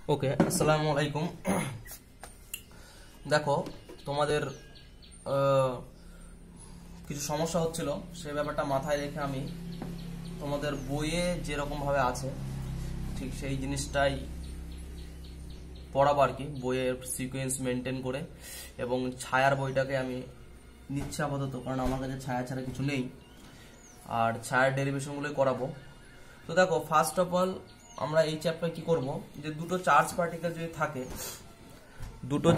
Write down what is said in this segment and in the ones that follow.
ওকে, আসসালামু আলাইকুম। দেখো, তোমাদের কিছু সমস্যা হচ্ছিল, সেই ব্যাপারটা মাথায় রেখে আমি তোমাদের বইয়ে যেরকম ভাবে আছে ঠিক সেই জিনিসটাই পড়াবো আর কি, বইয়ের সিকোয়েন্স মেনটেন করে। এবং ছায়ার বইটাকে আমি নিচ্ছি আপাতত, কারণ আমার কাছে ছায়া ছাড়া কিছু নেই, আর ছায়ার ডেরিভেশনগুলোই করাবো। তো দেখো, ফার্স্ট অফ অল আমরা এই চ্যাপ্টারে কি করব, যে দুটো চার্জ পার্টিকেল যদি থাকে, দুটো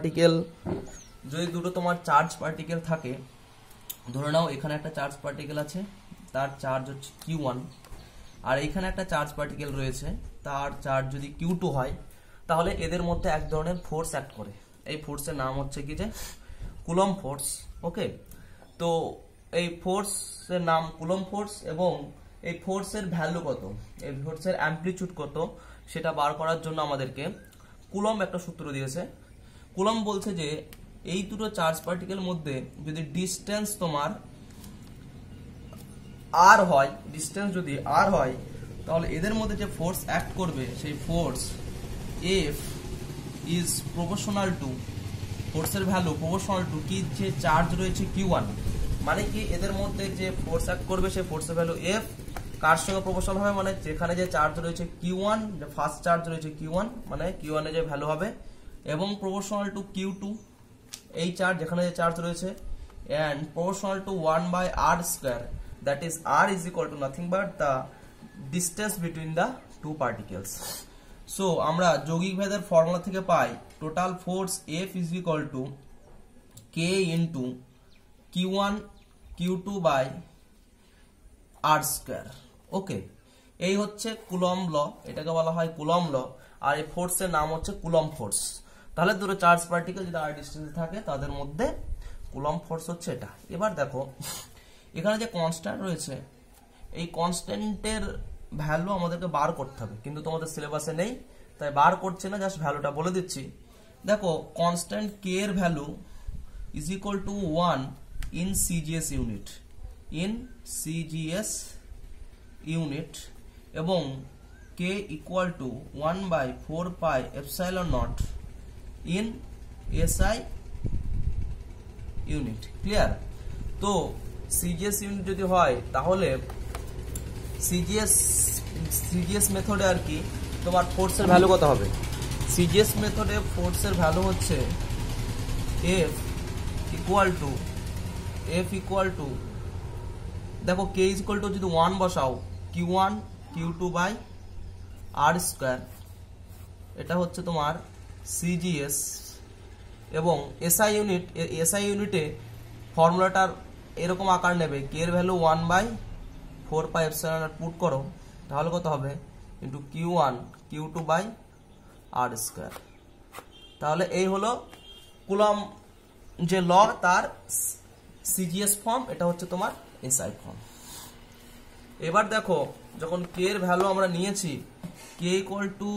তোমার চার্জ পার্টিকেল থাকে, ধরে নাও এখানে একটা চার্জ পার্টিকেল আছে, তার চার্জ হচ্ছে Q1, আর এখানে একটা চার্জ পার্টিকেল রয়েছে, তার চার্জ যদি Q2 হয়, তাহলে এদের মধ্যে এক ধরনের ফোর্স অ্যাক্ট করে। এই ফোর্সের নাম হচ্ছে কি, যে কুলম্ব ফোর্স। ওকে, তো এই ফোর্সের নাম কুলম্ব ফোর্স, এবং এই ফোর্সের ভ্যালু কত, এই ফোর্সের অ্যামপ্লিটিউড কত, সেটা বার করার জন্য আমাদেরকে কুলম্ব একটা সূত্র দিয়েছে। কুলম্ব বলছে যে এই দুটো চার্জ পার্টিকেল মধ্যে যদি ডিস্টেন্স তোমার আর হয়, ডিস্টেন্স যদি আর হয়, তাহলে এদের মধ্যে যে ফোর্স অ্যাক্ট করবে, সেই force F is proportional to, ফোর্সের ভ্যালু প্রপোর্শনাল টু কি, যে চার্জ রয়েছে Q1। মানে কি, এদের মধ্যে যে ফোর্স অ্যাক্ট করবে সেই ফোর্সের ভ্যালু F কার সঙ্গে প্রপোর্শনাল হবে, মানে যেখানে যে চার্জ রয়েছে Q1, যে ফার্স্ট চার্জ রয়েছে Q1, মানে Q1 এর যে ভ্যালু হবে, এবং প্রপোর্শনাল টু Q2, এই চার্জ যেখানে যে চার্জ রয়েছে, and proportional to 1/r square, that is r is equal to nothing but the distance between the two particles. So আমরা যৌগিক ভেদের ফর্মুলা থেকে পাই total force F is equal to K into Q1 Q2 by r square. Okay, এই হচ্ছে coulomb ল, এটাকে বলা হয় কুলম্ব ল, আর এই ফোর্সের নাম হচ্ছে কুলম্ব ফোর্স। তাহলে দুটো চার্জ পার্টিকেল যদি আর ডিস্টেন্সে থাকে, তাদের মধ্যে কুলম্ব ফোর্স হচ্ছে এটা। এবার দেখো, এখানে যে কনস্ট্যান্ট রয়েছে, এই কনস্ট্যান্টের ভ্যালু আমাদেরকে বার করতে হবে, কিন্তু তোমাদের সিলেবাসে নেই, তাই বার করছে না, জাস্ট ভ্যালুটা বলে দিচ্ছি। দেখো, কনস্ট্যান্ট কে এর value is equal to 1 in CGS unit, in CGS unit, এবং K equal to 1/4 epsilon naught in SI unit. Clear? তো সিজিএস ইউনিট যদি হয়, তাহলে সিজিএস মেথডে আর কি তোমার ফোর্সের ভ্যালু কত হবে? সিজিএস মেথডে ফোর্সের ভ্যালু হচ্ছে F ইকুয়াল টু দেখো, K ইকুয়াল টু যদি 1 বসাও, Q1 Q2 by r square, এটা হচ্ছে তোমার সিজিএস। এবং এসআই ইউনিটে ফর্মুলাটার এরকম আকার নেবে, কে এর ভ্যালু 1/4 এপসাইলন নট পুট করো, তাহলে কত হবে, into Q1 Q2 by r square. তাহলে এই হলো কুলম্ব যে ল, তার সিজিএস ফর্ম, এটা হচ্ছে তোমার এসআই ফর্ম। এবার দেখো, যখন কে এর ভ্যালু আমরা নিয়েছি, K equal to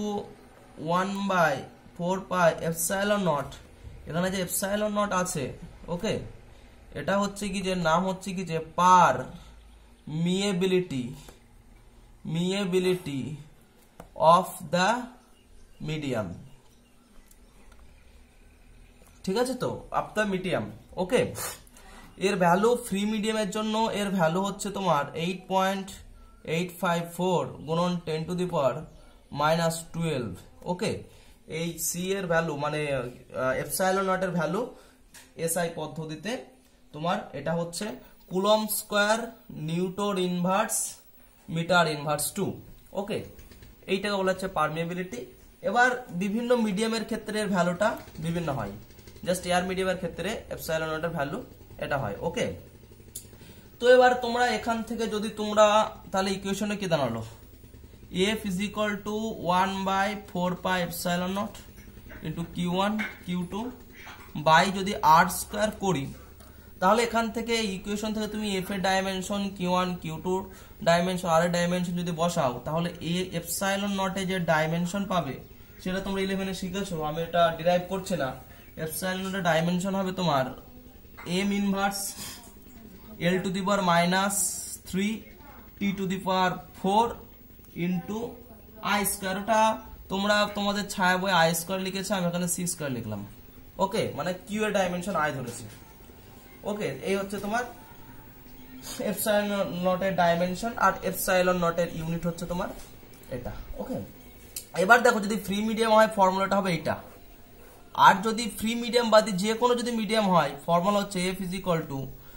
1/4 epsilon naught, এখানে যে এপসাইলন নট আছে, ওকে, এটা হচ্ছে কি, যে নাম হচ্ছে কি, যে permeability of the medium. ঠিক আছে, তো অফ দ্য মিডিয়াম। ওকে, এর ভ্যালু ফ্রি মিডিয়ামের জন্য এর ভ্যালু হচ্ছে তোমার 8.854 গুণন 10⁻⁻12। ওকে, এই সি এর ভ্যালু মানে এপসাইলন নট এর ভ্যালু এসআই পদ্ধতিতে তোমার এটা হচ্ছে Coulomb square newton inverse metre inverse 2। Okay, এইটাকে বলা হচ্ছে পারমিয়াবিলিটি। এবার বিভিন্ন মিডিয়ামের ক্ষেত্রে এর ভ্যালুটা বিভিন্ন হয়, জাস্ট এয়ার মিডিয়ামের ক্ষেত্রে এপসাইলন নট এর ভ্যালু এটা হয়। ওকে, তো এবার তোমরা এখান থেকে যদি তোমরা তাহলে ইকুয়েশনে কি দাঁড়ালো, F is equal to 1/4 epsilon not into Q1 Q2 by যদি r স্কয়ার করি, তাহলে এখান থেকে ইকুয়েশন থেকে তুমি F এর dimension, Q1 Q2 dimension, r এর ডাইমেনশন যদি বসাও, তাহলে এ এপসাইলন নটে যে ডাইমেনশন পাবে, সেটা তোমরা 11-এ শিখেছো, আমি এটা ডিরাইভ করছি না। এপসাইলন নটের ডাইমেনশন হবে তোমার m inverse L to the power -3 T to the power 4 into I square. ওটা তোমরা তোমাদের ছায়া বই আই স্কয়ার লিখেছে, আমি এখানে সি স্কয়ার লিখলাম। ওকে, মানে কিউ এর ডাইমেনশন আই ধরেছি। ওকে, এই হচ্ছে তোমার এপসাইলন নট এর ডাইমেনশন, আর এপসাইলন নট এর ইউনিট হচ্ছে তোমার এটা। ওকে, এবার দেখো যদি ফ্রি মিডিয়াম হয় ফর্মুলাটা হবে এইটা, আর যদি ফ্রি মিডিয়াম বাদে যে কোনো যদি মিডিয়াম হয় ফর্মুলা হচ্ছে F is equal to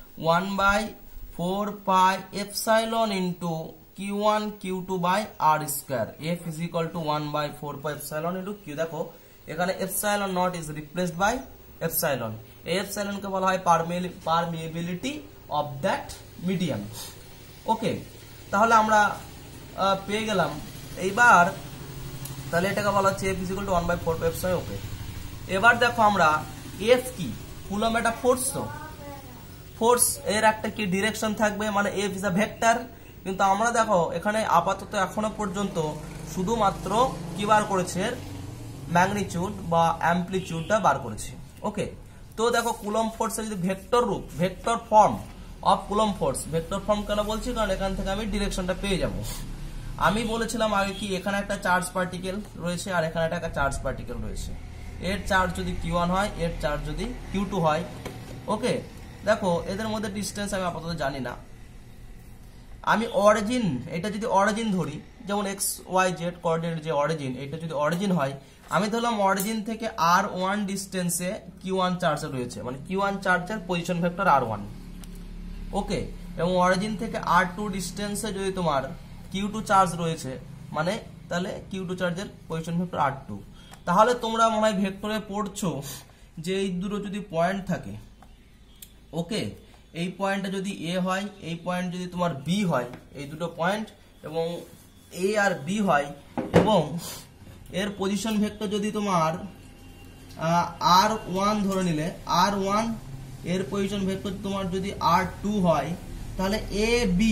1/4 pi epsilon into Q1 Q2 by R square. F is equal to 1/4 pi epsilon into Q. দেখো এখানে epsilon naught is replaced by epsilon. এই এপসাইলন কে বলা হয় permeability of that medium. Okay, তাহলে আমরা পেয়ে গেলাম। এইবার তাহলে এটাকে বলা হচ্ছে F is equal to 1/4 pi epsilon. Okay, এবার দেখো আমরা এফ কি, কুলম্ব একটা ফোর্স, তো ফোর্স এর একটা কি ডিরেকশন থাকবে, মানে এফ ইজ আ ভেক্টর। কিন্তু আমরা দেখো এখানে আপাতত এখনো পর্যন্ত শুধুমাত্র কি বার করেছে, ম্যাগনিটিউড বা অ্যামপ্লিটিউডটা বার করেছে। ওকে, তো দেখো কুলম্ব ফোর্সের যদি ভেক্টর রূপ, vector form of Coulomb force, vector form কেন বলছি, কারণ এখান থেকে আমি ডিরেকশনটা পেয়ে যাব। আমি বলেছিলাম আগে কি এখানে একটা চার্জ পার্টিকেল রয়েছে আর এখানে একটা চার্জ পার্টিকেল রয়েছে। এর চার্জ যদি Q1 হয়, এর চার্জ যদি Q2 হয়। ওকে, দেখো এদের মধ্যে ডিস্টেন্স আমি আপাতত জানি না। আমি অরিজিন, এটা যদি অরিজিন ধরি, যেমন XYZ কোঅর্ডিনেট যে অরিজিন, এটা যদি অরিজিন হয়, আমি ধরলাম অরিজিন থেকে R1 ডিস্টেন্সে Q1 চার্জ রয়েছে, মানে Q1 চার্জের পজিশন ভেক্টর R1। ওকে, এবং অরিজিন থেকে R2 ডিস্টেন্সে যদি তোমার Q2 চার্জ রয়েছে, মানে তাহলে Q2 চার্জের পজিশন ভেক্টর R2। তাহলে তোমরা মনে হয় ভেক্টরে পড়ছো যে এই দুটো যদি পয়েন্ট থাকে, ওকে, এই পয়েন্টটা যদি এ হয়, এই পয়েন্ট যদি তোমার বি হয়, এই দুটো পয়েন্ট এবং এ আর বি হয়, এবং এর পজিশন ভেক্টর যদি তোমার R1 ধরে নিলে, R1 এর পজিশন ভেক্টর তোমার যদি R2 হয়, তাহলে এ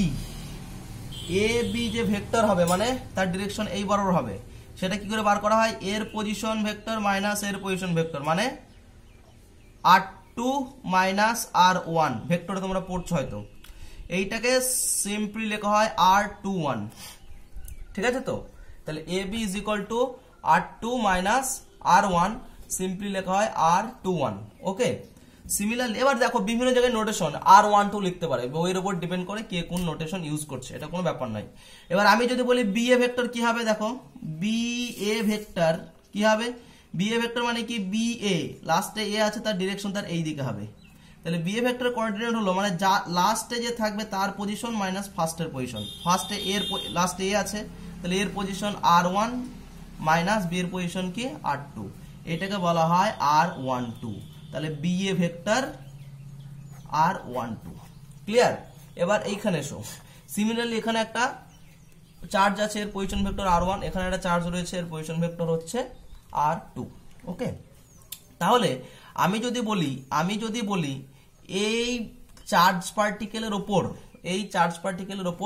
বি যে ভেক্টর হবে, মানে তার ডিরেকশন এই বরাবর হবে। সেটা কি করে বার করা হয়, এর পজিশন ভেক্টর মাইনাস এর পজিশন ভেক্টর, মানে R2 মাইনাস R1 ভেক্টরে তোমরা পড়ছো হয়তো, এইটাকে সিম্পলি লেখা হয় R21। ঠিক আছে, তো তাহলে AB is equal to R2 minus R1, simply লেখা হয় R21। ওকে, সিমিলারলি এবার দেখো বিভিন্ন জায়গায় নোটেশন R12 লিখতে পারে, বইয়ের উপর ডিপেন্ড করে কে কোন নোটেশন ইউজ করছে, এটা কোনো ব্যাপার নয়। এবার আমি যদি বলি BA ভেক্টর কি হবে, দেখো BA ভেক্টর কি হবে, BA ভেক্টর মানে কি, BA লাস্টে এ আছে, তার ডিরেকশন তার এই দিকে হবে। তাহলে BA ভেক্টর কোঅর্ডিনেট হলো মানে যা লাস্টে যে থাকবে তার পজিশন মাইনাস ফার্স্টের পজিশন। ফার্স্টে এর লাস্টে এ আছে, তাহলে এর পজিশন R1 মাইনাস বি এর পজিশন কি R2, এটাকে বলা হয় R12। তাহলে BA ভেক্টর R12। ক্লিয়ার? এবার এইখানে এসো, সিমিলারলি এখানে একটা চার্জ আছে, এর পজিশন ভেক্টর R1, এখানে একটা চার্জ রয়েছে, এর পজিশন ভেক্টর হচ্ছে R2। ওকে, তাহলে আমি যদি বলি এই চার্জ পার্টিকেলের ওপর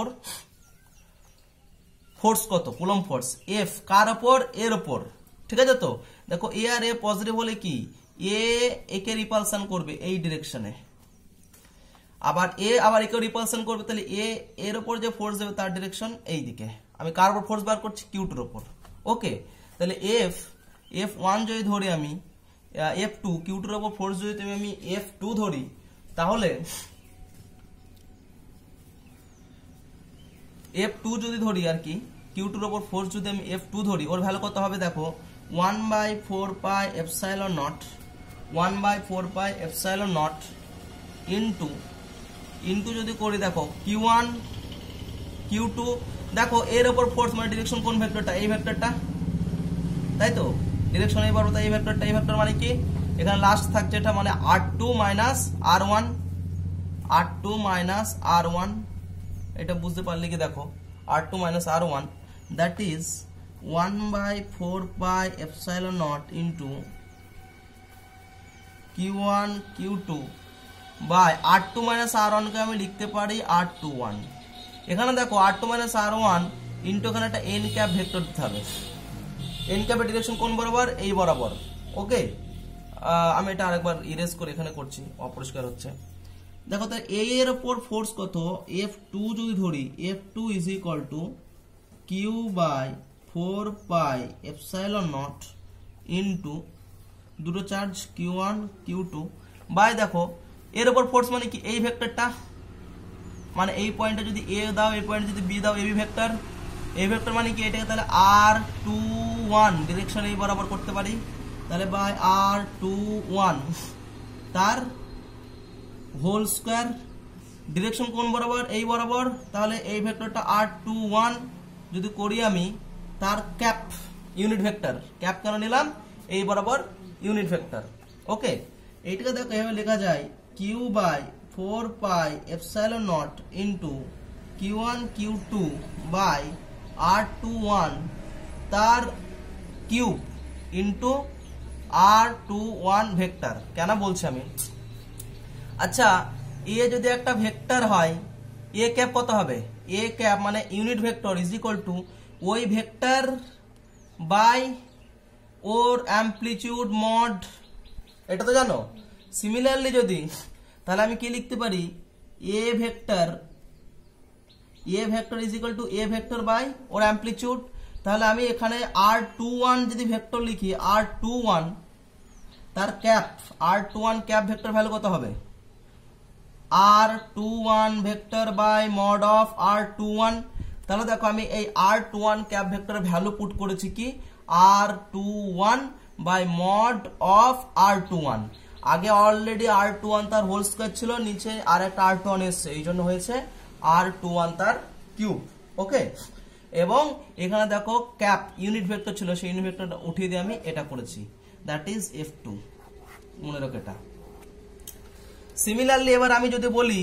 ফোর্স কত, কুলম্ব ফোর্স F, কার ওপর, এর ওপর। ঠিক আছে, তো দেখো এ আর এ পজিটিভ হলে কি, একে রিপালশন করবে এই ডিরেকশনে, আবার একে রিপালশন করবে, তাহলে এর উপর যে ফোর্স দেবে তার ডিরেকশন এই দিকে। আমি কার উপর ফোর্স বার করছি, Q2 এর উপর। ওকে, তাহলে F1 যদি ধরি আমি, F2 Q2 এর উপর ফোর্স যদি আমি F2 ধরি, তাহলে F2 যদি ধরি আর কি, Q2 এর উপর ফোর্স যদি আমি F2 ধরি, ওর ভ্যালু কত হবে দেখো, 1/4 pi epsilon naught, 1/4 pi epsilon not into যদি করি দেখো Q1 Q2, দেখো এর উপর ফোর্স মানে ডিরেকশন কোন ভেক্টরটা, এই ভেক্টরটা, তাই তো, ডিরেকশন এই বরাবর এই ভেক্টরটা, এই ভেক্টর মানে কি, এখানে লাস্ট থাকছে এটা, মানে R2 মাইনাস R1, এটা বুঝতে পারলে কি, দেখো R2 minus R1, that is 1/4 pi epsilon not into Q1 Q2 by R2 minus R1 কে আমি লিখতে পারি R21। এখানে দেখো R2 মাইনাস R1 ইন্টু এখানে একটা n ক্যাপ ভেক্টর দিতে হবে, n ক্যাপের ডিরেকশন কোন বরাবর, এই বরাবর। ওকে, আমি এটা আরেকবার ইরেজ করে এখানে করছি, অপরিষ্কার হচ্ছে। দেখো তো a এর উপর ফোর্স কত, F2 যদি ধরি, F2 is equal to Q by 4 pi epsilon not into দুটো চার্জ Q1 Q2 বাই দেখো এর উপর ফোর্স মানে কি এই ভেক্টরটা মানে এই পয়েন্টে যদি A দাও এই পয়েন্টে যদি B দাও AB ভেক্টর এই ভেক্টর মানে কি এটাকে তাহলে R21 ডিরেকশন এই বরাবর করতে পারি তাহলে বাই R21 তার হোল স্কয়ার ডিরেকশন কোন বরাবর এই বরাবর তাহলে এই ভেক্টরটা R21 যদি করি আমি তার ক্যাপ ইউনিট ভেক্টর ক্যাপ কেন নিলাম এই বরাবর ইউনিট ভেক্টর ওকে এইটাকে দেখো এভাবে লেখা যায় q by 4 pi epsilon not into q1 q2 by R21 তার কিউব ইনটু R21 ভেক্টর কেন বলছি আমি আচ্ছা এ যদি একটা ভেক্টর হয় এ ক্যাপ কত হবে এ ক্যাপ মানে unit vector is equal to ওই ভেক্টর বাই ওর অ্যামপ্লিটিউড মড এটা তো জানো সিমিলারলি যদি তাহলে আমি কি লিখতে পারি A vector is equal to A vector by ওর অ্যামপ্লিটিউড তাহলে আমি এখানে R21 যদি ভেক্টর লিখি R21 তার cap R21 cap vector value কত হবে R21 vector by mod of R21 তাহলে দেখো আমি এই R21 ক্যাপ ভেক্টরের ভ্যালু পুট করেছি কি R21 by mod of R21 আগে অলরেডি R21 তার হোল স্কয়ার ছিল নিচে আর একটা R21 এসেছে এই জন্য হয়েছে R21 তার কিউব ওকে এবং এখানে দেখো ক্যাপ ইউনিট ভেক্টর ছিল সেই ইউনিট ভেক্টরটা উঠিয়ে দিয়ে আমি এটা করেছি দ্যাট ইজ F2 মনে রাখো এটা সিমিলারলি এবার আমি যদি বলি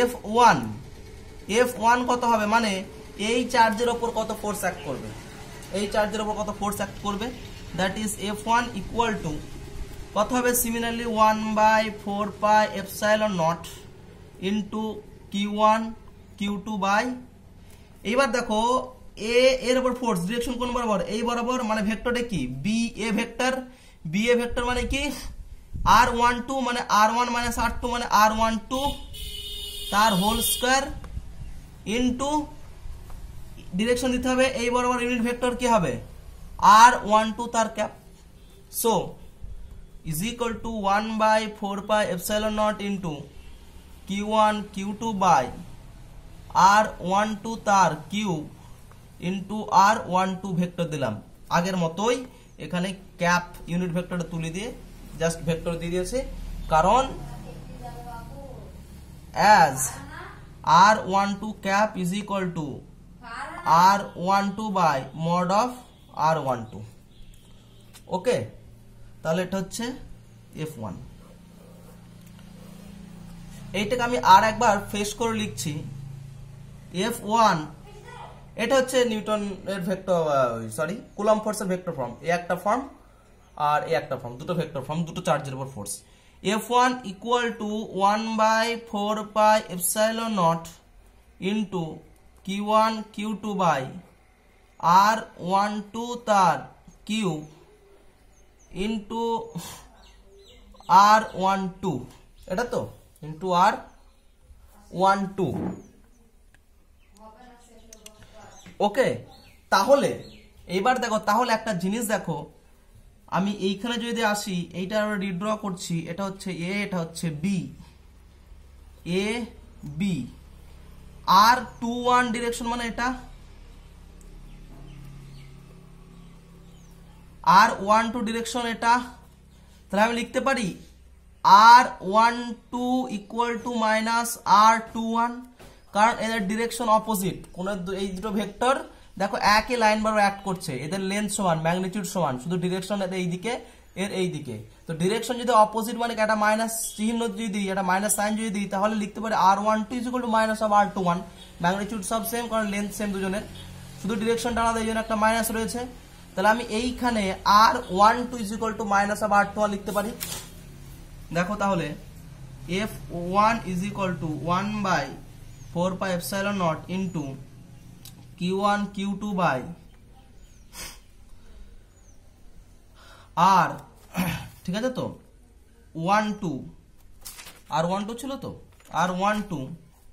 F1 কত হবে মানে এই চার্জের উপর কত ফোর্স অ্যাক্ট করবে এই চার্জের উপর কত ফোর্স অ্যাক্ট করবে that is F1 equal to কত হবে similarly 1 by 4 pi epsilon not into Q1 Q2 by এইবার দেখো এ এর উপর ফোর্স ডিরেকশন কোন বরাবর এই বরাবর মানে ভেক্টরটা কি বি এ ভেক্টর মানে কি R12 মানে R1 মাইনাস R2 মানে R12 তার হোল স্কয়ার ইনটু ডিরেকশন দিতে হবে এই বরাবর ইউনিট ভেক্টর কি হবে R12 তার cap so is equal to 1 by 4 pi epsilon not into Q1 Q2 by R12 তার কিউব ইনটু R12 ভেক্টর দিলাম আগের মতোই এখানে ক্যাপ ইউনিট ভেক্টরটা তুলে দিয়ে জাস্ট ভেক্টর দিয়ে দিয়েছে কারণ as R12 cap is equal to R12 by mod of R12 ওকে তাহলে এটা হচ্ছে F1 এইটাকে আমি আর একবার ফ্রেশ করে লিখছি F1 এটা হচ্ছে নিউটনের ভেক্টর কুলম্ব ফোর্সের ভেক্টর ফর্ম এই একটা ফর্ম আর এই একটা ফর্ম দুটো ভেক্টর ফর্ম দুটো চার্জের উপর force F1 equal to 1 by 4 pi epsilon not into Q1 Q2 by R12 তার কিউব ইনটু R12 এটা তো ইনটু R12 ওকে তাহলে এইবার দেখো তাহলে একটা জিনিস দেখো আমি এইখানে যদি আসি এইটা রিড্র করছি এটা হচ্ছে এ এটা হচ্ছে B A B R21 direction মানে এটা R12 ডিরেকশন এটা তাহলে আমি লিখতে পারি R12 equal to minus R21 কারণ এদের ডিরেকশন অপোজিট কোন এই দুটো ভেক্টর দেখো একই লাইন বরাবর অ্যাক্ট করছে এদের লেন্থ সমান ম্যাগনিটিউড সমান শুধু ডিরেকশন এর এইদিকে এর এইদিকে তো ডিরেকশন যদি অপোজিট মানে একটা মাইনাস চিহ্ন যদি দিই একটা মাইনাস সাইন যদি দিই তাহলে লিখতে পারি R12 is equal to minus of R21 magnitude সব সেম কারণ লেন্থ সেম দুজনের শুধু ডিরেকশনটা আলাদা এই জন্য একটা মাইনাস রয়েছে তাহলে আমি এইখানে R12 is equal to minus of R21 লিখতে পারি দেখো তাহলে F1 is equal to 1 by 4 pi epsilon not into Q1 Q2 by R ঠিক আছে তো 12 R12 ছিল তো R12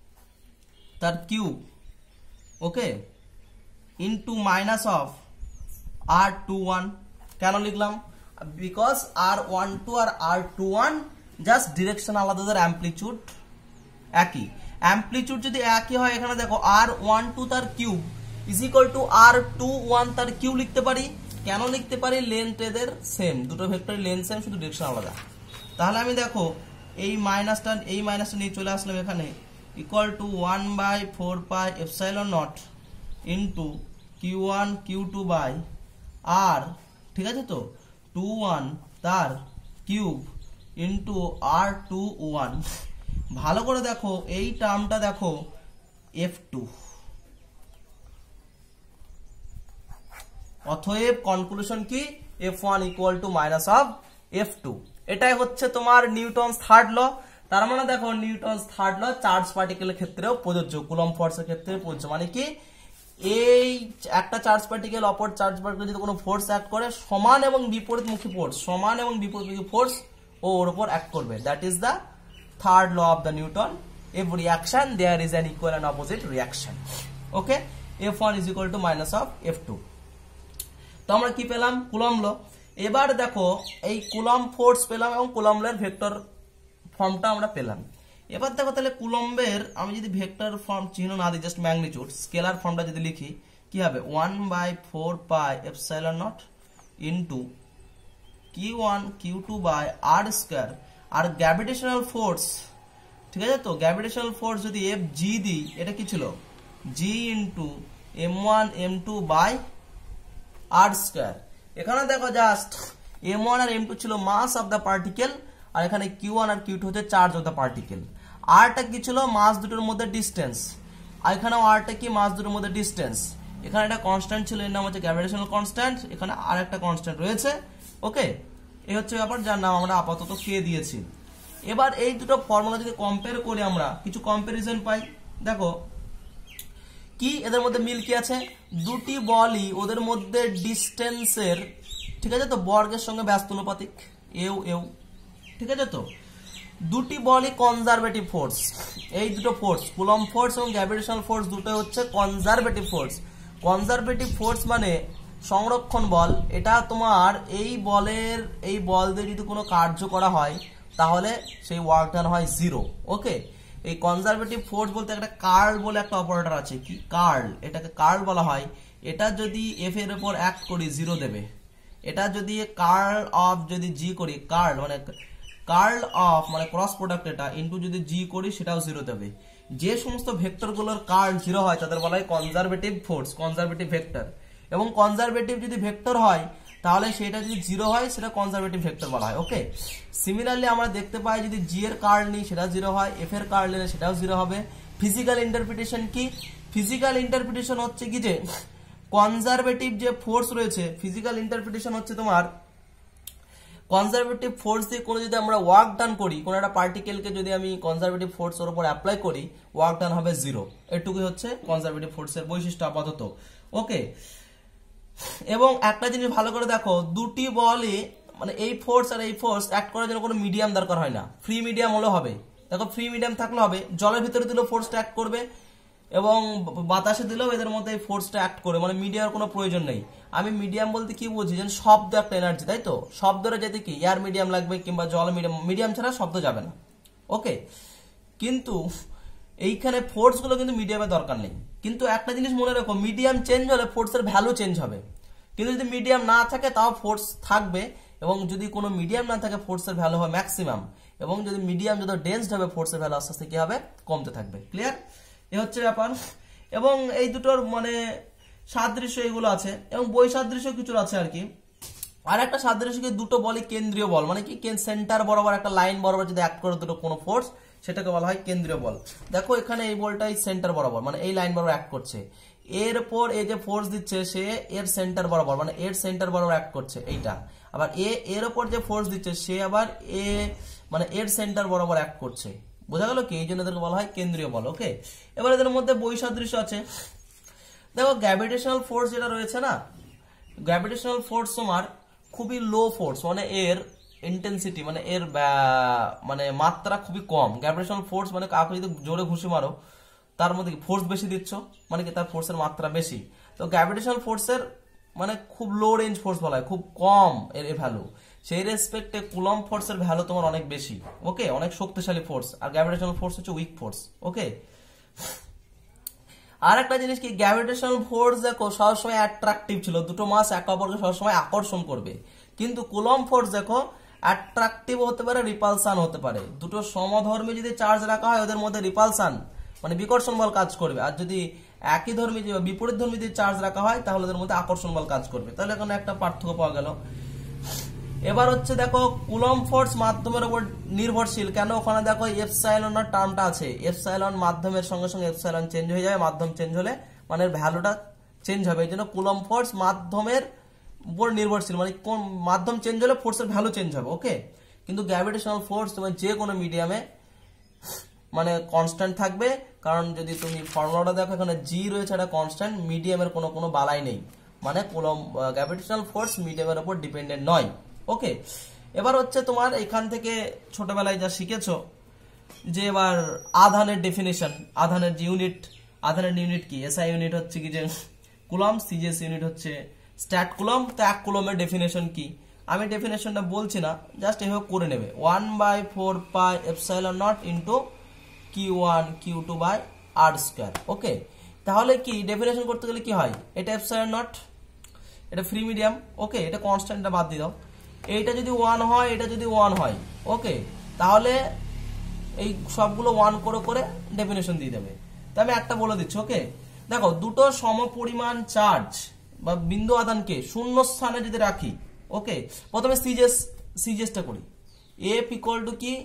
তার cube okay into minus of R21 কেন লিখলাম? Because R12 R R21 just direction আলাদা, তার অ্যামপ্লিটিউড একই। অ্যামপ্লিটিউড যদি একই হয়, এখানে দেখো R12 তার cube is equal two R21 তার কিউব লিখতে পারি। কেন লিখতে পারি? লেন্থ এদের সেম, দুটো ভেক্টরের লেন্থ সেম, শুধু ডিরেকশন আলাদা। তাহলে আমি দেখো এই মাইনাসটা নিয়ে চলে আসলাম এখানে, equal to 1/4πε0 into Q1 Q2 by R, ঠিক আছে তো, 21 তার কিউব ইন্টু R21। ভালো করে দেখো এই টার্মটা দেখো F2, অতএব কনক্লুশন কি? F1 equal to minus of F2। এটাই হচ্ছে তোমার নিউটনস থার্ড ল। তার মানে দেখো নিউটনস থার্ড ল চার্জ পার্টিকেলের ক্ষেত্রেও প্রযোজ্য, কুলম্ব ফোর্সের ক্ষেত্রে প্রযোজ্য। মানে কি, এই একটা চার্জ পার্টিকেল অপর চার্জ পার্টিকেল যদি কোনো ফোর্স অ্যাক্ট করে, সমান এবং বিপরীতমুখী ফোর্স ও ওর উপর অ্যাক্ট করবে। That is the third law of the Newton. Every action there is an equal and opposite reaction. Okay, F1 is equal to minus of F2। তো আমরা কি পেলাম? Coulomb law. এবার দেখো এই কুলম্ব ফোর্স পেলাম এবং কুলম্বের ভেক্টর ফর্মটা আমরা পেলাম। এবার দেখো তাহলে কুলম্বের আমি যদি ভেক্টর ফর্ম চিহ্ন না দিই, জাস্ট ম্যাগনিটিউড স্কেলার ফর্মটা যদি লিখি, কি হবে? 1/4πε0 into Q1 Q2 by R square. আর গ্র্যাভিটেশনাল ফোর্স, ঠিক আছে তো, গ্র্যাভিটেশনাল ফোর্স যদি Fg দিই, এটা কি ছিল? G into M1 M2 by R square. এখানে দেখো জাস্ট M1 আর M2 ছিল মাস অফ দ্য পার্টিকেল, আর এখানে Q1 আর Q2 হচ্ছে চার্জ অফ দ্য পার্টিকেল। আরটা কি ছিল? মাস দুটোর মধ্যে ডিস্টেন্স। আর এখানেও আরটা কি? মাস দুটোর মধ্যে ডিস্টেন্স। এখানে একটা কনস্ট্যান্ট ছিল, এর নাম হচ্ছে গ্র্যাভিটেশনাল কনস্ট্যান্ট। এখানে আর একটা কনস্ট্যান্ট রয়েছে। ওকে, এই হচ্ছে ব্যাপার, যার নাম আমরা আপাতত কে দিয়েছি। এবার এই দুটো ফর্মুলা যদি কম্পেয়ার করি, আমরা কিছু কম্পারিজন পাই। দেখো কি এদের মধ্যে মিল কি আছে? দুটি বলই ওদের মধ্যে ডিস্টেন্সের, ঠিক আছে তো, বর্গের সঙ্গে ব্যস্ত অনুপাতিক, এও, ঠিক আছে তো। দুটি বলই কনজারভেটিভ ফোর্স। এই দুটো ফোর্স, কুলম্ব ফোর্স এবং গ্র্যাভিটেশনাল ফোর্স, দুটো হচ্ছে কনজারভেটিভ ফোর্স। কনজারভেটিভ ফোর্স মানে সংরক্ষণ বল। এটা তোমার এই বল দিয়ে যদি কোনো কার্য করা হয়, তাহলে সেই ওয়ার্ক ডান হয় 0। ওকে, এই কনজারভেটিভ ফোর্স বলতে একটা কার্ল বলে একটা অপারেটর আছে। কি কার্ল? এটাকে কার্ল বলা হয়। এটা যদি এফ এর উপর অ্যাক্ট করি 0 দেবে। এটা যদি কার্ল অফ যদি জি করি, কার্ল অফ মানে ক্রস প্রোডাক্ট, এটা ইনটু যদি জি করি, সেটাও 0 দেবে। যে সমস্ত ভেক্টরগুলোর কার্ল 0 হয় তাদের বলা হয় কনজারভেটিভ ফোর্স, কনজারভেটিভ ভেক্টর। এবং কনজারভেটিভ যদি ভেক্টর হয়, তাহলে সেটা যদি 0 হয়, সেটা কনজারভেটিভ ভেক্টর বলা হয়। ওকে, সিমিলারলি আমরা দেখতে পাই যদি জি এর কার্ল নিই, সেটা 0 হয়, এফ এর কার্ল নিলে সেটাও 0 হবে। ফিজিক্যাল ইন্টারপ্রিটেশন কি? ফিজিক্যাল ইন্টারপ্রিটেশন হচ্ছে কি, যে কনজারভেটিভ যে ফোর্স রয়েছে, ফিজিক্যাল ইন্টারপ্রিটেশন হচ্ছে তোমার কনজারভেটিভ ফোর্স দিয়ে কোনো যদি আমরা ওয়ার্ক ডান করি, কোনো একটা পার্টিকেলকে যদি আমি কনজারভেটিভ ফোর্স এর উপর অ্যাপ্লাই করি, ওয়ার্ক ডান হবে 0। এটুকুই হচ্ছে কনজারভেটিভ ফোর্সের বৈশিষ্ট্য আপাতত। ওকে, এবং একটা জিনিস ভালো করে দেখো, দুটি বলই মানে এই ফোর্স আর এই ফোর্স অ্যাক্ট করার জন্য কোনো মিডিয়াম দরকার হয় না। ফ্রি মিডিয়াম হলেও হবে। দেখো ফ্রি মিডিয়াম থাকলে হবে, জলের ভিতরে দিলেও ফোর্সটা অ্যাক্ট করবে এবং বাতাসে দিলেও এদের মধ্যে এই ফোর্সটা অ্যাক্ট করে, মানে মিডিয়ার কোনো প্রয়োজন নেই। আমি মিডিয়াম বলতে কি বুঝি? যেন শব্দ একটা এনার্জি, তাই তো, শব্দটা যেতে কি এয়ার মিডিয়াম লাগবে কিংবা জল মিডিয়াম ছাড়া শব্দ যাবে না। ওকে, কিন্তু এইখানে ফোর্স গুলো কিন্তু মিডিয়ামের দরকার নেই। কিন্তু একটা জিনিস মনে রাখো, মিডিয়াম চেঞ্জ হলে ফোর্সের ভ্যালু চেঞ্জ হবে। কিন্তু যদি মিডিয়াম না থাকে তাও ফোর্স থাকবে, এবং যদি কোনো মিডিয়াম না থাকে ফোর্সের ভ্যালু হবে ম্যাক্সিমাম, এবং যদি মিডিয়াম যত ডেন্সড হবে ফোর্সের ভ্যালু আস্তে আস্তে কি হবে? কমতে থাকবে। ক্লিয়ার? এ হচ্ছে ব্যাপার। এবং এই দুটোর মানে সাদৃশ্য এগুলো আছে, এবং বৈসাদৃশ্য কিছু আছে আর কি। আর একটা সাদৃশ্য কি, দুটো বলই কেন্দ্রীয় বল, মানে কি সেন্টার বরাবর একটা লাইন বরাবর যদি অ্যাক্ট করে দুটো কোনো ফোর্স, সেটাকে বলা হয় কেন্দ্রীয় বল। দেখো এখানে এই বলটা এই সেন্টার বরাবর, মানে এই লাইন বরাবর অ্যাক্ট করছে। এরপর এই যে ফোর্স দিচ্ছে, সে এর সেন্টার বরাবর, মানে এর সেন্টার বরাবর অ্যাক্ট করছে এইটা। আবার এর ওপর যে ফোর্স দিচ্ছে, সে আবার মানে এর সেন্টার বরাবর অ্যাক্ট করছে। বোঝা গেল কি? এই জন্য এদেরকে বলা হয় কেন্দ্রীয় বল। ওকে, এবার এদের মধ্যে বৈসাদৃশ্য আছে। দেখো গ্র্যাভিটেশনাল ফোর্স যেটা রয়েছে না, গ্র্যাভিটেশনাল ফোর্স তোমার খুবই লো ফোর্স, মানে এর ইন্টেন্সিটি মানে এর মানে মাত্রা খুবই কম। গ্র্যাভিটেশনাল ফোর্স মানে কাউকে যদি জোরে ঘুষি মারো, তার মধ্যে ফোর্স বেশি দিচ্ছ, মানে কি তার ফোর্সের মাত্রা বেশি। তো গ্র্যাভিটেশনাল ফোর্সের মানে খুব লো রেঞ্জ ফোর্স বলা হয়, খুব কম এর ভ্যালু, সেই রেসপেক্টে কুলম্ব ফোর্সের ভ্যালু তোমার অনেক বেশি। ওকে, অনেক শক্তিশালী ফোর্স, আর গ্র্যাভিটেশনাল ফোর্স হচ্ছে উইক ফোর্স। ওকে, আর একটা জিনিস কি, গ্র্যাভিটেশনাল ফোর্স দেখো সবসময় অ্যাট্রাকটিভ ছিল, দুটো মাস একে অপরকে সবসময় আকর্ষণ করবে, কিন্তু কুলম্ব ফোর্স দেখো অ্যাট্রাকটিভ হতে পারে, রিপালসান হতে পারে। দুটো সমধর্মী যদি চার্জ রাখা হয় ওদের মধ্যে রিপালসান মানে বিকর্ষণ বল কাজ করবে, আর যদি একই ধর্মী বিপরীত ধর্মী যদি চার্জ রাখা হয় তাহলে ওদের মধ্যে আকর্ষণ বল কাজ করবে। তাহলে এখানে একটা পার্থক্য পাওয়া গেল। এবার হচ্ছে দেখো কুলম্ব ফোর্স মাধ্যমের উপর নির্ভরশীল কেন, ওখানে দেখো এপসাইলন টার্মটা আছে, এপসাইলন মাধ্যমের সঙ্গে সঙ্গে এপসাইলন চেঞ্জ হয়ে যায়, মাধ্যম চেঞ্জ হলে মানে ভ্যালুটা চেঞ্জ হবে, এই জন্য কুলম্ব ফোর্স মাধ্যমের উপর নির্ভরশীল, মানে কোন মাধ্যম চেঞ্জ হলে ফোর্সের ভ্যালু চেঞ্জ হবে। ওকে, কিন্তু গ্র্যাভিটেশনাল ফোর্স তোমার যে কোনো মিডিয়ামে মানে কনস্ট্যান্ট থাকবে, কারণ যদি তুমি ফর্মুলাটা দেখো এখানে জি রয়েছে, এটা কনস্ট্যান্ট, মিডিয়ামের কোনো বালাই নেই, মানে কুলম্ব গ্র্যাভিটেশনাল ফোর্স মিডিয়ামের উপর ডিপেন্ডেন্ট নয়। ওকে, এবার হচ্ছে তোমার এখান থেকে ছোটবেলায় যা শিখেছো যে এবার আধানের ডেফিনেশন, আধানের যে ইউনিট, আধানের ইউনিট কি, এসআই ইউনিট হচ্ছে কি যে কুলম্ব, সিজিএস ইউনিট হচ্ছে স্ট্যাট কুলম্ব। তো এক কুলম্বের ডেফিনেশন কি, আমি ডেফিনেশনটা বলছি না, জাস্ট এভাবে করে নেবে, 1/4 pi epsilon not into Q1 Q2 by R square. Okay, তাহলে কি ডেফিনেশন করতে গেলে কি হয়, এটা এপসাইলন নট, এটা ফ্রি মিডিয়াম। ওকে, এটা কনস্ট্যান্টটা বাদ দিয়ে দাও, এইটা যদি 1 হয়, এটা যদি 1 হয়, ওকে, তাহলে এই সবগুলো 1 করে করে ডেফিনেশন দিয়ে দেবে। তো আমি একটা বলে দিচ্ছি। ওকে, দেখো দুটো সমপরিমাণ চার্জ বা বিন্দু আধানকে শূন্য স্থানে যদি রাখি, ওকে, প্রথমে সিজিএসটা করি, এফ ইকুয়াল টু কি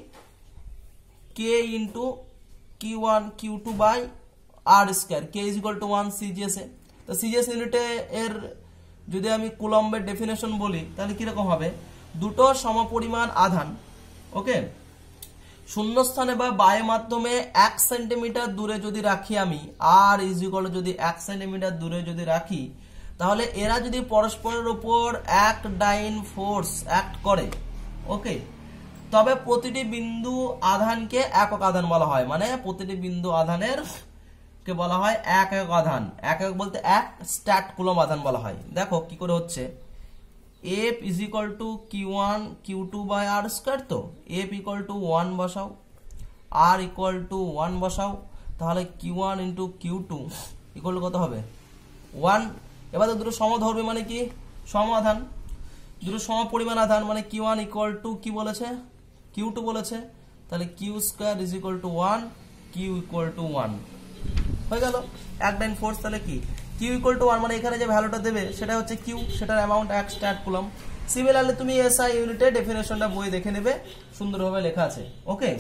K into Q1 Q2 by R square, K is equal to 1 CGS এ। তো সিজিএস ইউনিটে এর যদি আমি কুলম্বের ডেফিনেশন বলি তাহলে কিরকম হবে, দুটো সমপরিমাণ আধান, ওকে, শূন্যস্থানে বা বায়ু মাধ্যমে 1 সেন্টিমিটার দূরে যদি রাখি আমি, আর ইজ ইকুয়াল টু যদি 1 সেন্টিমিটার দূরে যদি রাখি, তাহলে এরা যদি পরস্পরের উপর এক ডাইন ফোর্স অ্যাক্ট করে, ওকে, তবে প্রতিটি বিন্দু আধানকে একক আধান বলা হয়, মানে প্রতিটি বিন্দু আধানের কে বলা হয় এক একক আধান, এক একক বলতে এক স্ট্যাট কুলম্ব আধান বলা হয়। দেখো কি করে হচ্ছে, F is equal to Q1 Q2 by R square, তো F ইকুয়াল টু 1 বসাও, R ইকুয়াল টু 1 বসাও, তাহলে Q1 into Q2 equal to কত হবে 1। এবার তো দুটো সমধর্মী মানে কি সম আধান, দুটো সমপরিমাণ আধান, মানে Q1 ইকুয়াল টু কি বলেছে Q2 বলেছে, তাহলে Q square is equal to 1, Q equal to 1 হয়ে গেল এক ডাইন ফোর্স। তাহলে কি Q ইকুয়াল টু 1 মানে এখানে যে ভ্যালুটা দেবে সেটা হচ্ছে Q, সেটার অ্যামাউন্ট এক স্ট্যাট কুলম্ব। সিমিলারলি তুমি এসআই ইউনিটের ডেফিনেশনটা বই দেখে নেবে, সুন্দরভাবে লেখা আছে। ওকে,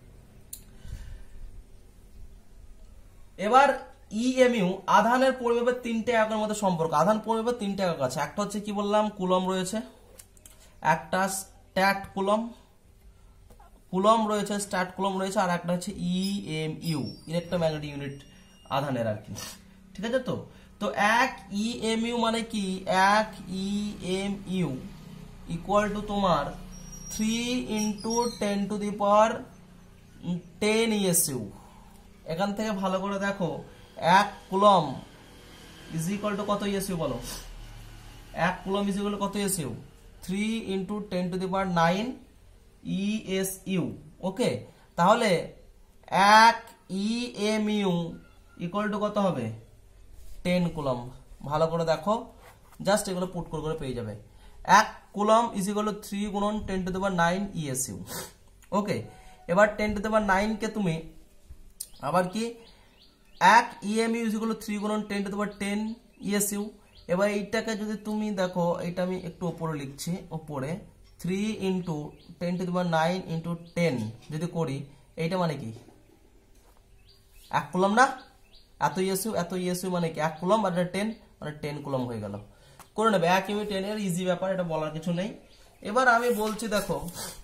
এবার ইএমইউ আধানের পরিমাপের তিনটে এককের মধ্যে সম্পর্ক, আধান পরিমাপের তিনটে একক আছে, একটা হচ্ছে কি বললাম কুলম্ব রয়েছে, একটা স্ট্যাট কুলম্ব রয়েছে, স্ট্যাট কুলম্ব রয়েছে, আর একটা হচ্ছে ইএমইউ ইলেকট্রোম্যাগনেটিক ইউনিট আধানের আর কি, ঠিক আছে। তো এক ইএমইউ মানে কি, এক ইএমইউ ইকুয়াল টু তোমার 3 into 10 to the power 10 ESU. এখান থেকে ভালো করে দেখো, এক কুলম্ব ইজ ইকুয়াল টু কত ইএসইউ বলো, এক কুলম্ব ইজ ইকুয়াল টু কত ESU, 3 into 10 to the power 9 ESU. Okay, তাহলে এক ইএমইউ ইকুয়াল টু কত হবে 10 কুলম্ব। ভালো করে দেখো, জাস্ট এগুলো পুট করে পেয়ে যাবে, এক কুলম্ব ইজ ইকুয়াল টু 3 গুণন 10 টু দি পাওয়ার 9 ইএসইউ। ওকে, এবার 10 টু দি পাওয়ার 9 কে তুমি আবার কি এক ইএমইউ ইজ ইকুয়াল টু 3 গুণন 10 টু দি পাওয়ার 10 ইএসইউ। এবার এইটাকে যদি তুমি দেখো, এটা আমি একটু উপরে লিখছি, উপরে 3 into 10 to the power 9 into 10 যদি করি, এইটা মানে কি এক কুলম্ব না, এত ইএসইউ মানে কি এক কুলম্ব, আর 10 মানে 10 কুলম্ব হয়ে গেল, করে নেবে। এক ইউনিট 10 এর ইজি ব্যাপার, এটা বলার কিছু নেই। এবার আমি বলছি দেখো,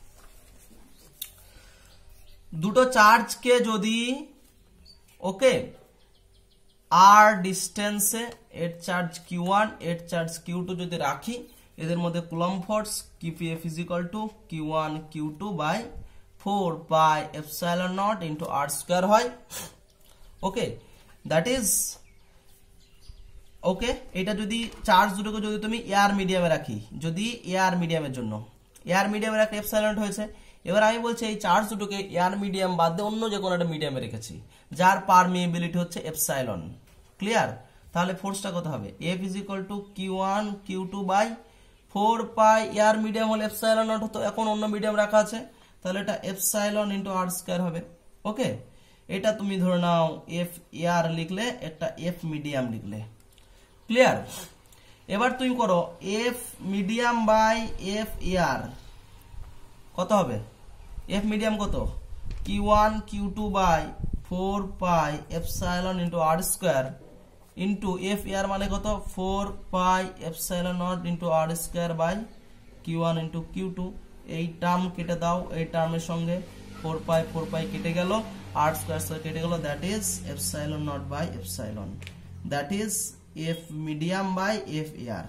দুটো চার্জকে যদি ওকে আর ডিস্টেন্সে এর চার্জ Q1 এর চার্জ Q2 যদি রাখি, এদের মধ্যে Coulomb force QPF is equal to Q1 Q2 by 4 pi epsilon not into R square হয়। ওকে, দ্যাট ইজ ওকে, এটা যদি চার্জ দুটোকে যদি তুমি এয়ার মিডিয়ামে রাখি, যদি এয়ার মিডিয়ামের জন্য এয়ার মিডিয়ামে রাখলে এপসাইলন নট হয়েছে। এবার আমি বলছি এই চার্জ দুটোকে এয়ার মিডিয়াম বাদ দিয়ে অন্য যে কোনো একটা মিডিয়ামে রেখেছি, যার পারমিএবিলিটি হচ্ছে এপসাইলন। ক্লিয়ার? তাহলে ফোর্সটা কত হবে? F is equal to Q1 Q2 by 4 pi, air medium হলে এপসাইলন নট হতো, এখন অন্য মিডিয়াম রাখা আছে, তাহলে এটা এপসাইলন ইন্টু আর স্কয়ার হবে। ওকে, এটা তুমি ধরে নাও F এয়ার লিখলে, একটা F মিডিয়াম লিখলে। ক্লিয়ার? এবার তুমি করো F medium by F air কত হবে? F মিডিয়াম কত? Q1 Q2 by 4 pi epsilon into R square into F air মানে কত? 4 pi epsilon not into R square by Q1 into Q2। এই টার্ম কেটে দাও, এই টার্মের সঙ্গে 4 পাই কেটে গেল, আর স্কয়ার কেটে গেল, that is epsilon not by epsilon, that is F medium by F air.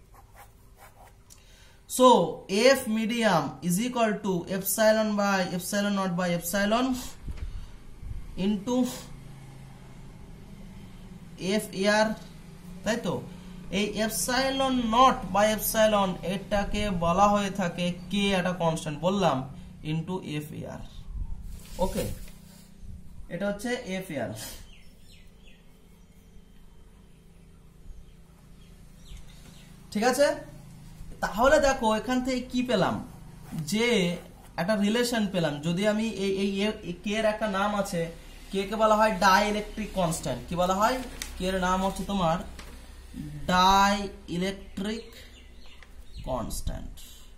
So F medium is equal to epsilon by epsilon not by epsilon into F air, তাই তো? এই epsilon not by epsilon এটাকে বলা হয়ে থাকে k, একটা constant বললাম, into F air। ওকে, এটা হচ্ছে F air। ঠিক আছে, তাহলে দেখো এখান থেকে কি পেলাম, যে একটা রিলেশন পেলাম। যদি আমি এই কে এর একটা নাম আছে, কে কে বলা হয় ডাই ইলেকট্রিক কনস্ট্যান্ট। কি বলা হয়? কে এর নাম হচ্ছে তোমার ডাই ইলেকট্রিক কনস্ট্যান্ট।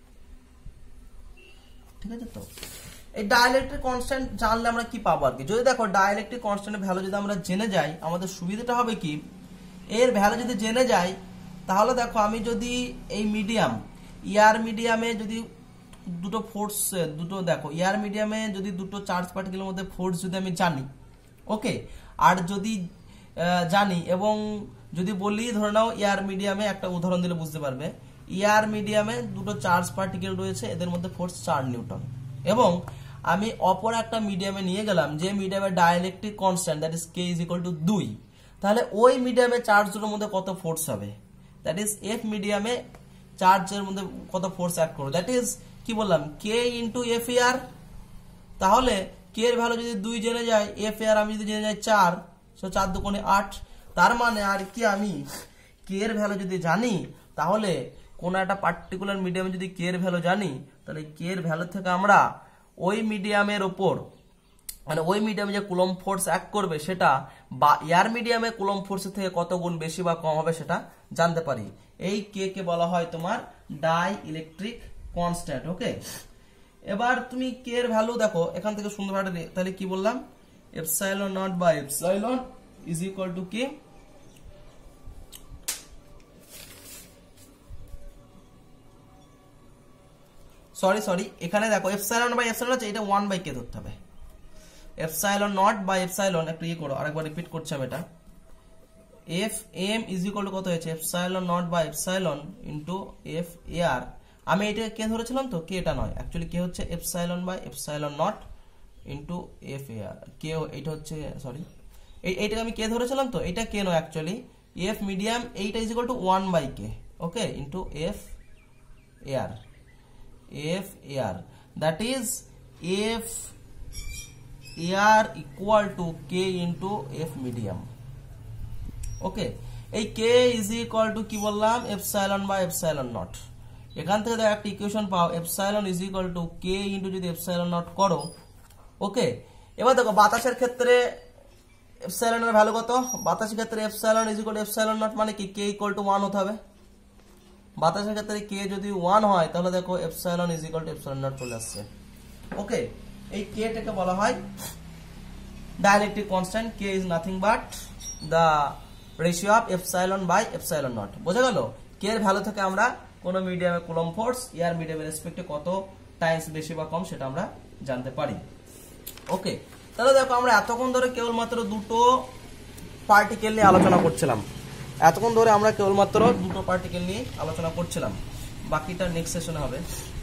ঠিক আছে, তো এই ডাই ইলেকট্রিক কনস্ট্যান্ট জানলে আমরা কি পাবো আর কি? যদি দেখো ডাই ইলেকট্রিক কনস্ট্যান্টের ভ্যালু যদি আমরা জেনে যাই, আমাদের সুবিধাটা হবে কি, এর ভ্যালু যদি জেনে যাই, তাহলে দেখো আমি যদি এই মিডিয়াম এয়ার মিডিয়ামে যদি দুটো ফোর্স, দুটো দেখো এয়ার মিডিয়ামে যদি দুটো চার্জ পার্টিকেলের মধ্যে ফোর্স যদি আমি জানি, ওকে, আর যদি জানি এবং যদি বলি, ধরে নাও এয়ার মিডিয়ামে, একটা উদাহরণ দিলে বুঝতে পারবে, এয়ার মিডিয়ামে দুটো চার্জ পার্টিকেল রয়েছে, এদের মধ্যে ফোর্স 4 নিউটন, এবং আমি অপর একটা মিডিয়ামে নিয়ে গেলাম, যে মিডিয়ামে dielectric constant that is K is equal to 2, তাহলে ওই মিডিয়ামে চার্জ দুটোর মধ্যে কত ফোর্স হবে? দ্যাট ইজ F মিডিয়ামে চার্জের মধ্যে কত ফোর্স অ্যাক্ট করবে, দ্যাট ইজ কি বললাম, K ইন্টু F এয়ার। তাহলে K এর ভ্যালু যদি 2 জেনে যায়, F এয়ার আমি যদি জেনে যাই 4, সো 4 দুগুণে 8, তার মানে আর কি, আমি K এর ভ্যালু যদি জানি, তাহলে কোন একটা পার্টিকুলার মিডিয়ামে যদি K এর ভ্যালু জানি, তাহলে K এর ভ্যালু থেকে আমরা ওই মিডিয়ামের ওপর, মানে ওই মিডিয়ামে যে কুলম্ব ফোর্স অ্যাক্ট করবে সেটা বা এয়ার মিডিয়ামে কুলম্ব ফোর্সের থেকে কত গুণ বেশি বা কম হবে সেটা জানতে পারি। এই কে কে বলা হয় তোমার ডাই ইলেকট্রিক কনস্ট্যান্ট। ওকে, এবার তুমি কে এর ভ্যালু দেখো এখান থেকে সুন্দরভাবে, তাহলে কি বললাম, epsilon not by epsilon is equal to কি, সরি এখানে দেখো এপসাইলন বাই এপসাইলন আছে, এটা 1 বাই কে ধরতে হবে। এপসাইলন নট বাই এপসাইলন, একটু ইয়ে করো, আরেকবার রিপিট করছি আমি এটা। F M is equal to কত হয়েছে, epsilon not by epsilon into F air. আমি এটা কে ধরেছিলাম তো, কে এটা নয়, অ্যাকচুয়ালি কে হচ্ছে epsilon by epsilon not into F air. K এটা হচ্ছে, সরি এইটাকে আমি কে ধরেছিলাম তো, এটা কে নয় অ্যাকচুয়ালি, এফ মিডিয়াম এইটা is equal to 1 by K, okay, into F air. F air, that is F air equal to K into F medium। Okay, এই K is equal to কি বললাম, epsilon by epsilon not। এখান থেকে দেখো একটা equation পাও, epsilon is equal to K into যদি epsilon not করো। ওকে, এবার দেখো বাতাসের ক্ষেত্রে epsilon এর ভ্যালু কত, বাতাসের ক্ষেত্রে epsilon is equal to epsilon not মানে কি, K equal to 1 হতে হবে। বাতাসের ক্ষেত্রে K যদি 1 হয়, তাহলে দেখো epsilon is equal to epsilon not চলে আসছে। ওকে, এই K টাকে বলা হয় dielectric constant. K is nothing but the ratio of epsilon by epsilon not. বোঝা গেল? K এর ভ্যালু থেকে আমরা কোন মিডিয়ামে কুলম্ব ফোর্স এয়ার মিডিয়ামের রেসপেক্টে কত টাইমস বেশি বা কম সেটা আমরা জানতে পারি। ওকে, তাহলে দেখো আমরা এতক্ষণ ধরে কেবলমাত্র দুটো পার্টিকেল নিয়ে আলোচনা করছিলাম। এতক্ষণ ধরে আমরা কেবলমাত্র দুটো পার্টিকেল নিয়ে আলোচনা করছিলাম, বাকিটা নেক্সট সেশনে হবে।